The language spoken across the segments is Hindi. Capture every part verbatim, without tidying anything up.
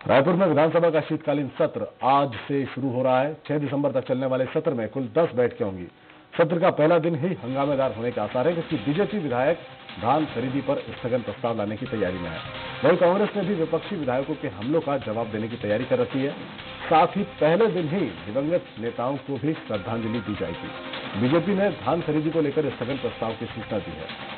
रायपुर में विधानसभा का शीतकालीन सत्र आज से शुरू हो रहा है। छह दिसंबर तक चलने वाले सत्र में कुल दस बैठकें होंगी। सत्र का पहला दिन ही हंगामेदार होने के आसार है, क्योंकि बीजेपी विधायक धान खरीदी पर स्थगन प्रस्ताव लाने की तैयारी में है। वहीं कांग्रेस ने भी विपक्षी विधायकों के हमलों का जवाब देने की तैयारी कर रखी है। साथ ही पहले दिन ही दिवंगत नेताओं को भी श्रद्धांजलि दी जाएगी। बीजेपी ने धान खरीदी को लेकर स्थगन प्रस्ताव की सूचना दी है।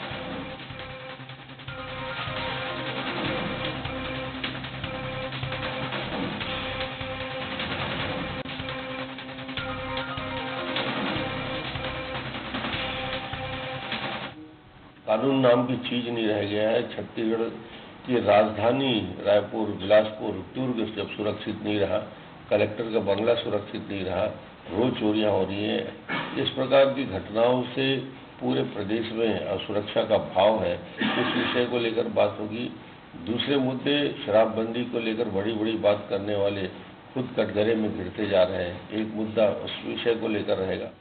कानून नाम की चीज नहीं रह गया है। छत्तीसगढ़ की राजधानी रायपुर, बिलासपुर, दुर्ग जब सुरक्षित नहीं रहा, कलेक्टर का बंगला सुरक्षित नहीं रहा, रोज चोरियां हो रही हैं। इस प्रकार की घटनाओं से पूरे प्रदेश में असुरक्षा का भाव है। इस विषय को लेकर बात होगी। दूसरे मुद्दे शराबबंदी को लेकर बड़ी बड़ी बात करने वाले खुद कटघरे में गिरते जा रहे हैं। एक मुद्दा उस विषय को लेकर रहेगा।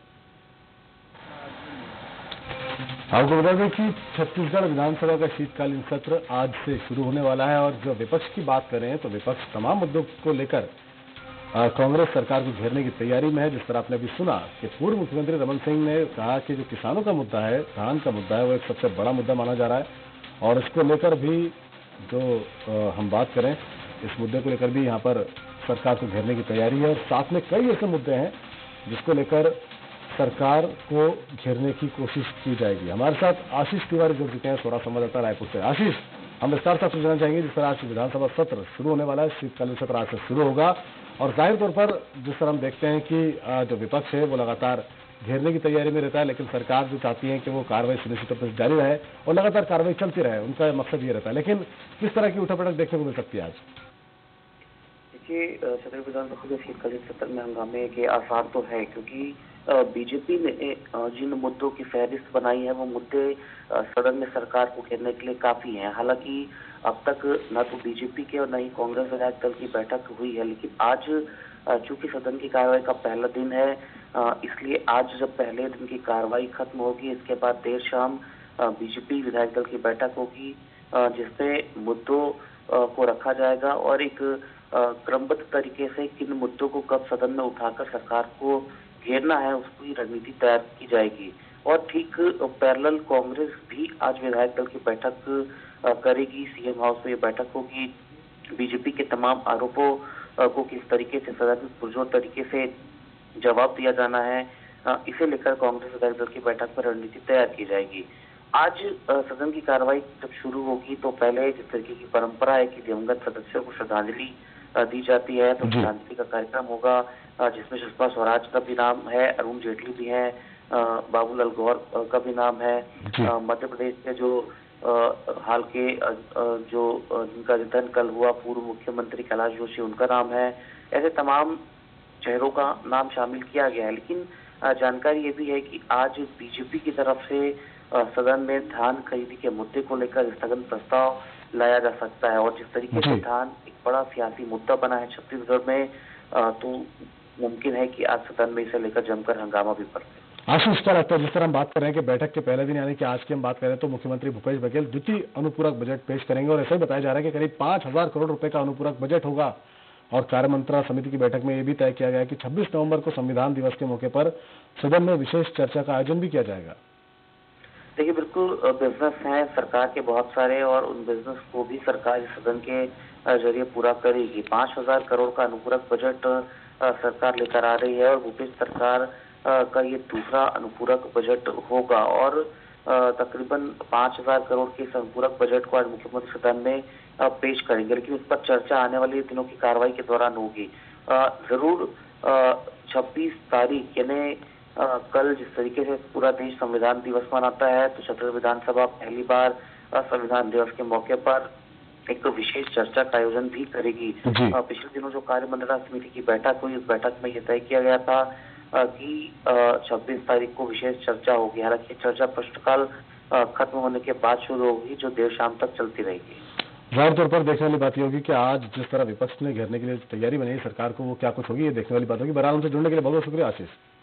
आपको बता दें कि छत्तीसगढ़ विधानसभा का शीतकालीन सत्र आज से शुरू होने वाला है, और जो विपक्ष की बात करें तो विपक्ष तमाम मुद्दों को लेकर कांग्रेस सरकार को घेरने की तैयारी में है। जिस तरह आपने अभी सुना कि पूर्व मुख्यमंत्री रमन सिंह ने कहा कि जो किसानों का मुद्दा है, धान का मुद्दा है, वो एक सबसे बड़ा मुद्दा माना जा रहा है, और इसको लेकर भी जो हम बात करें, इस मुद्दे को लेकर भी यहाँ पर सरकार को घेरने की तैयारी है। और साथ में कई ऐसे मुद्दे हैं जिसको लेकर सरकार को घेरने की कोशिश की जाएगी। हमारे साथ आशीष तिवारी जुड़ चुके हैं, सोडा संवाददाता रायपुर से। आशीष, हम विस्तार से आपसे जानना चाहेंगे, जिस तरह आज विधानसभा सत्र शुरू होने वाला है, शीतकालीन सत्र आज से शुरू होगा, और जाहिर तौर पर जिस तरह हम देखते हैं कि जो विपक्ष है वो लगातार घेरने की तैयारी में रहता है, लेकिन सरकार जो चाहती है कि वो कार्रवाई सुनिश्चित रूप से जारी रहे और लगातार कार्रवाई चलती रहे, उनका मकसद ये रहता है। लेकिन किस तरह की उठापटक देखने को मिल सकती है आज? देखिए, छत्तीसगढ़ विधानसभा के शीतकालीन सत्र में हंगामे के आसार तो है, क्योंकि बीजेपी ने जिन मुद्दों की फहरिस्त बनाई है वो मुद्दे सदन में सरकार को घेरने के लिए काफी हैं। हालांकि अब तक न तो बीजेपी के और न ही कांग्रेस विधायक दल की बैठक हुई है, लेकिन आज चूंकि सदन की कार्रवाई का पहला दिन है, इसलिए आज जब पहले दिन की कार्रवाई खत्म होगी, इसके बाद देर शाम बीजेपी विधायक दल की बैठक होगी, जिसपे मुद्दों को रखा जाएगा और एक क्रमबद्ध तरीके से किन मुद्दों को कब सदन में उठाकर सरकार को घेरना है, उसकी रणनीति तैयार की जाएगी। और ठीक पैरेलल कांग्रेस भी आज विधायक दल की बैठक करेगी। सीएम हाउस में ये बैठक होगी। बीजेपी के तमाम आरोपों को किस तरीके से सदन में पुरजोर तरीके से जवाब दिया जाना है, इसे लेकर कांग्रेस विधायक दल की बैठक में रणनीति तैयार की जाएगी। आज सदन की कार्रवाई जब शुरू होगी तो पहले जिस तरीके की परंपरा है कि दिवंगत सदस्यों को श्रद्धांजलि दी जाती है, तो श्रद्धांजलि का कार्यक्रम होगा, जिसमें सुषमा स्वराज का भी नाम है, अरुण जेटली भी है, बाबूलाल गौर का भी नाम है, मध्य प्रदेश के जो हाल के जो जिनका निधन कल हुआ पूर्व मुख्यमंत्री कैलाश जोशी, उनका नाम है। ऐसे तमाम चेहरों का नाम शामिल किया गया है। लेकिन जानकारी ये भी है कि आज बीजेपी की तरफ से सदन में धान खरीदी के मुद्दे को लेकर स्थगन प्रस्ताव लाया जा सकता है, और जिस तरीके से धान एक बड़ा सियासी मुद्दा बना है छत्तीसगढ़ में, तो मुमकिन है कि आज सदन में इसे लेकर जमकर हंगामा भी पड़े। आशीष, क्या लगता है, जिस तरह हम बात कर रहे हैं कि बैठक के पहले दिन यानी कि आज की हम बात करें तो मुख्यमंत्री भूपेश बघेल द्वितीय अनुपूरक बजट पेश करेंगे, और ऐसा ही बताया जा रहा है कि करीब पांच हजार करोड़ रुपए का अनुपूरक बजट होगा। और कार्य मंत्रणा समिति की बैठक में यह भी तय किया गया है कि छब्बीस नवंबर को संविधान दिवस के मौके पर सदन में विशेष चर्चा का आयोजन भी किया जाएगा। देखिए, बिल्कुल बिजनेस हैं सरकार के बहुत सारे, और उन बिजनेस को भी सरकार सदन के जरिए पूरा करेगी। पांच हजार करोड़ का अनुपूरक बजट सरकार लेकर आ रही है, और भूपेश सरकार का ये दूसरा अनुपूरक बजट होगा, और तकरीबन पांच हजार करोड़ के इस अनुपूरक बजट को आज मुख्यमंत्री सदन में पेश करेंगे। लेकिन उस पर चर्चा आने वाले दिनों की कार्रवाई के दौरान होगी। जरूर छब्बीस तारीख यानी कल जिस तरीके से पूरा देश संविधान दिवस मनाता है, तो छत्तीसगढ़ विधानसभा पहली बार संविधान दिवस के मौके पर एक तो विशेष चर्चा का आयोजन भी करेगी। पिछले दिनों जो कार्य मंत्रणा समिति की बैठक हुई, उस बैठक में यह तय किया गया था कि छब्बीस तारीख को विशेष चर्चा होगी। हालांकि चर्चा प्रश्नकाल खत्म होने के बाद शुरू होगी, जो देर शाम तक चलती रहेगी। जाहिर तौर पर देखने वाली बात होगी कि आज जिस तरह विपक्ष ने घेरने के लिए तैयारी बनाई सरकार को, वो क्या कुछ होगी, ये देखने वाली बात होगी। बहरहाल हमसे जुड़ने के लिए बहुत बहुत शुक्रिया आशीष।